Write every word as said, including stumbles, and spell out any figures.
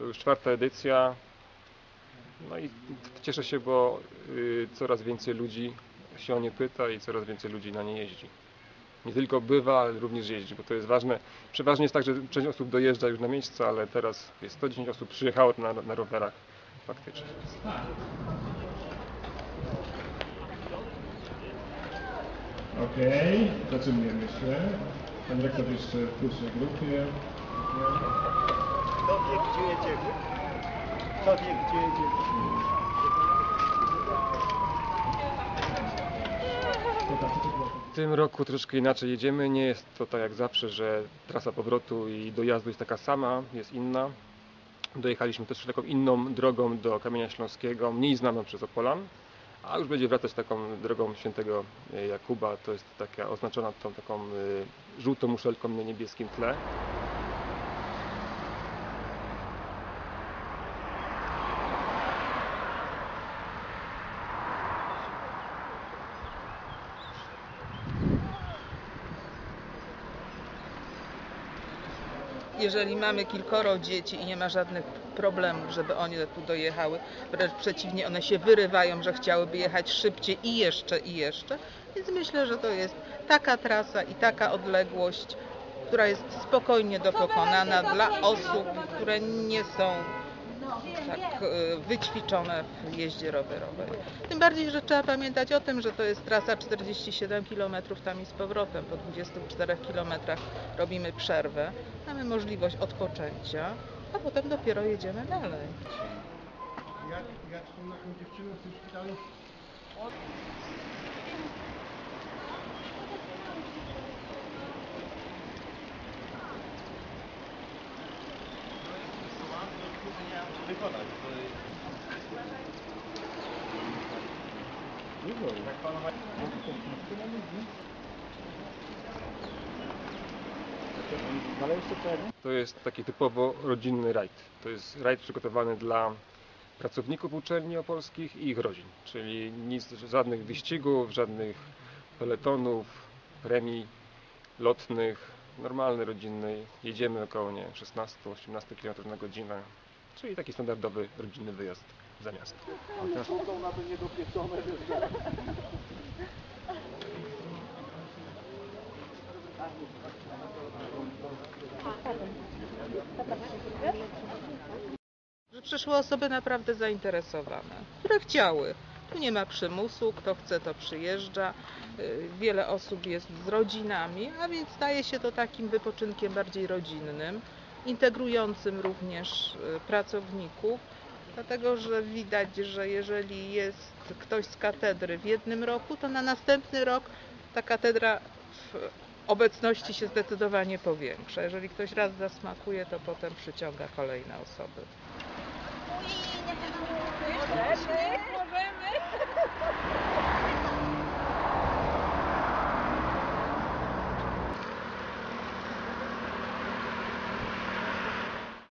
To już czwarta edycja. No i cieszę się, bo y, coraz więcej ludzi się o nie pyta i coraz więcej ludzi na nie jeździ. Nie tylko bywa, ale również jeździ, bo to jest ważne. Przeważnie jest tak, że część osób dojeżdża już na miejsce, ale teraz jest sto dziesięć osób przyjechało na, na rowerach faktycznie. Okej, okay, zaczynamy się. Pan rektor jeszcze w pierwszej grupie. Kto wie, gdzie jedziemy? Kto wie, gdzie jedziemy? W tym roku troszkę inaczej jedziemy. Nie jest to tak jak zawsze, że trasa powrotu i dojazdu jest taka sama, jest inna. Dojechaliśmy też taką inną drogą do Kamienia Śląskiego, mniej znaną przez Opolan, a już będzie wracać taką drogą Świętego Jakuba. To jest taka oznaczona tą taką żółtą muszelką na niebieskim tle. Jeżeli mamy kilkoro dzieci i nie ma żadnych problemów, żeby one tu dojechały, wręcz przeciwnie, one się wyrywają, że chciałyby jechać szybciej i jeszcze, i jeszcze. Więc myślę, że to jest taka trasa i taka odległość, która jest spokojnie do pokonania dla osób, które nie są tak wyćwiczone w jeździe rowerowej. Tym bardziej, że trzeba pamiętać o tym, że to jest trasa czterdzieści siedem kilometrów tam i z powrotem. Po dwudziestu czterech kilometrach robimy przerwę, mamy możliwość odpoczęcia, a potem dopiero jedziemy dalej. Jak, jak z tą naszą dziewczyną w tym szpitalu? Wykonać. To jest taki typowo rodzinny rajd. To jest rajd przygotowany dla pracowników uczelni opolskich i ich rodzin. Czyli nic, żadnych wyścigów, żadnych peletonów, premii lotnych. Normalny, rodzinny. Jedziemy około nie, szesnaście do osiemnastu kilometrów na godzinę. Czyli taki standardowy, rodzinny wyjazd za miasto. Są na to niedopieczone, Że przyszły osoby naprawdę zainteresowane, które chciały. Tu nie ma przymusu, kto chce, to przyjeżdża. Wiele osób jest z rodzinami, a więc staje się to takim wypoczynkiem bardziej rodzinnym, integrującym również pracowników, dlatego że widać, że jeżeli jest ktoś z katedry w jednym roku, to na następny rok ta katedra w obecności się zdecydowanie powiększa. Jeżeli ktoś raz zasmakuje, to potem przyciąga kolejne osoby.